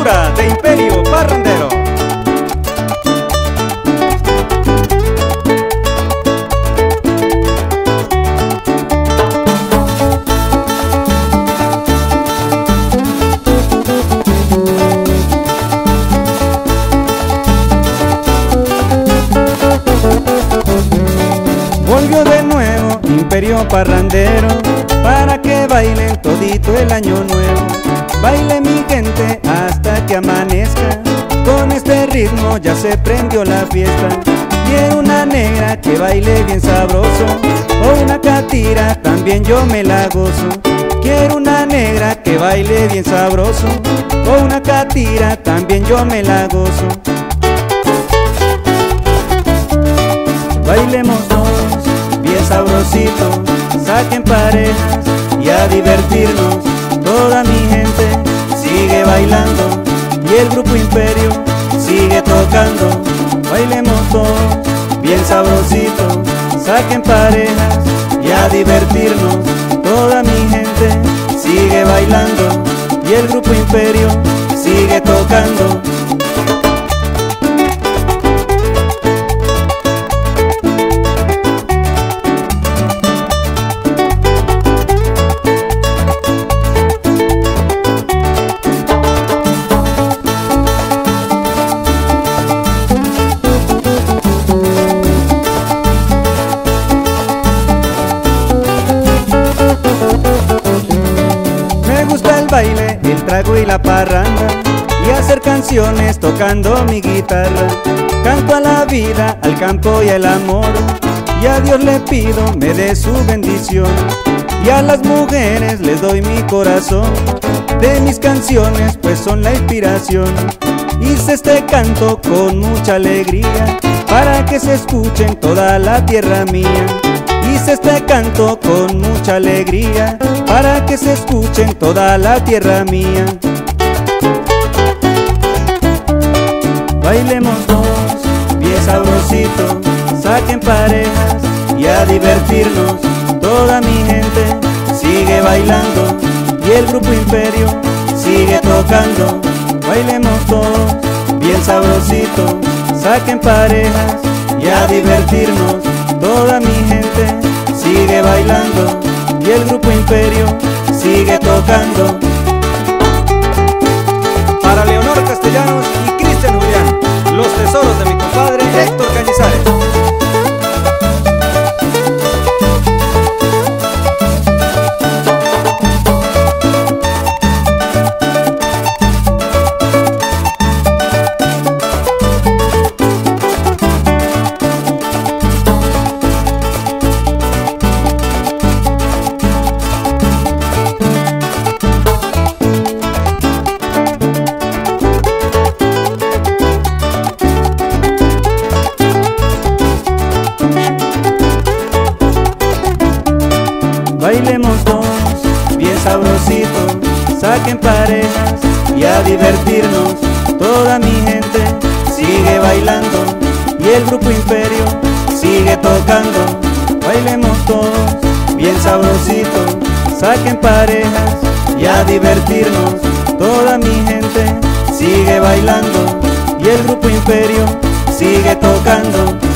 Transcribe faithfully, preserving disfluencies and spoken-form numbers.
cultura de Imperio Parrandero. Volvió de nuevo Imperio Parrandero para que bailen todito el año nuevo. Baile mi gente hasta que amanezca, con este ritmo ya se prendió la fiesta. Quiero una negra que baile bien sabroso, o una catira también yo me la gozo. Quiero una negra que baile bien sabroso, o una catira también yo me la gozo. Bailemos dos, bien sabrosito, saquen parejas y a divertirnos. Toda mi gente sigue bailando y el grupo Imperio sigue tocando. Bailemos todos, bien sabrosito, saquen parejas y a divertirnos. Toda mi gente sigue bailando y el grupo Imperio sigue tocando. El baile, el trago y la parranda, y hacer canciones tocando mi guitarra. Canto a la vida, al campo y al amor, y a Dios le pido me dé su bendición. Y a las mujeres les doy mi corazón, de mis canciones pues son la inspiración. Hice este canto con mucha alegría, para que se escuche en toda la tierra mía. Hice este canto con mucha alegría, para que se escuche en toda la tierra mía. Bailemos dos, bien sabrosito, saquen parejas y a divertirnos. Toda mi gente sigue bailando y el grupo Imperio sigue tocando. Bailemos todos, bien sabrosito, saquen parejas y a divertirnos. Toda mi gente sigue bailando y el grupo Imperio sigue tocando. Para Leonor Castellanos y Cristian Julián, los tesoros de mi compadre Héctor Cañizares. Bailemos dos, bien sabrosito, saquen parejas y a divertirnos. Toda mi gente sigue bailando y el grupo Imperio sigue tocando. Bailemos todos, bien sabrosito, saquen parejas y a divertirnos. Toda mi gente sigue bailando y el grupo Imperio sigue tocando.